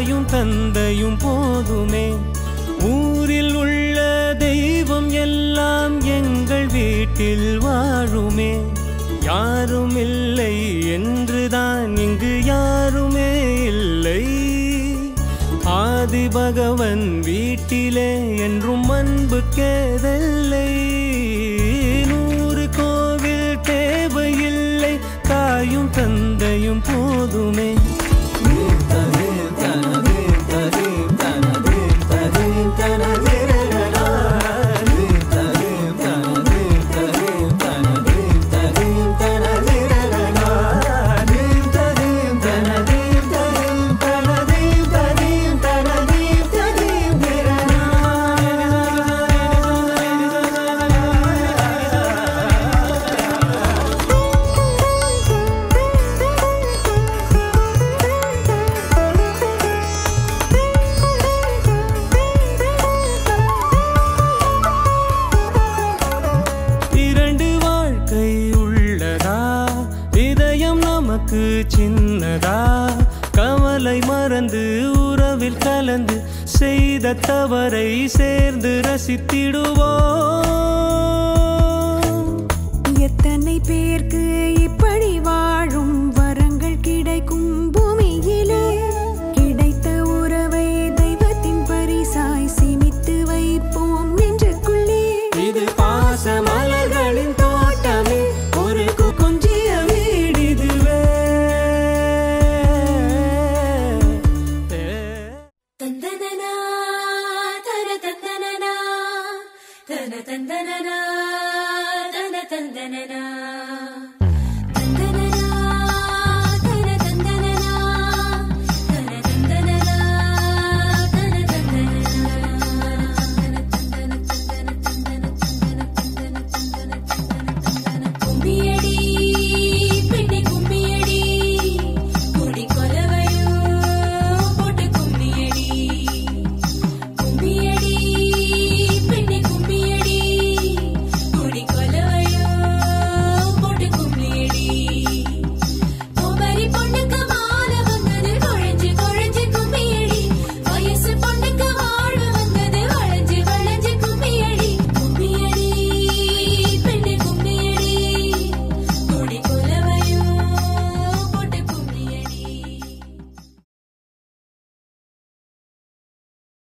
தாயும் தந்தையும் போதுமே. ஊரில் உள்ள தெய்வம் எல்லாம் எங்கள் வீட்டில் வாழுமே. யாரும் இல்லை என்றுதான் இங்கு யாருமே இல்லை. ஆதி பகவன் வீட்டிலே என்றும் அன்பு கேதல்லை. 100 கோவில் தேவையில்லை, தாயும் தந்தையும் போதுமே. சின்னதா கவலை மறந்து உறவில் கலந்து செய்த தவறை சேர்ந்து ரசித்திடுவோம். எத்தனை பேருக்கு இப்படி வாழும் வரங்கள் கிடைக்கும் பூமியிலே. கிடைத்த உறவை தெய்வத்தின் பரிசாய் சேமித்து வைப்போம் நெஞ்சுக்குள்ளே. இது பாச மலர்களின் தோட்டமே, ஒரு கொஞ்சிய வீடிதுவே. தந்தனனா தன தந்தனனா தன தந்தனனா தன தந்தனனா.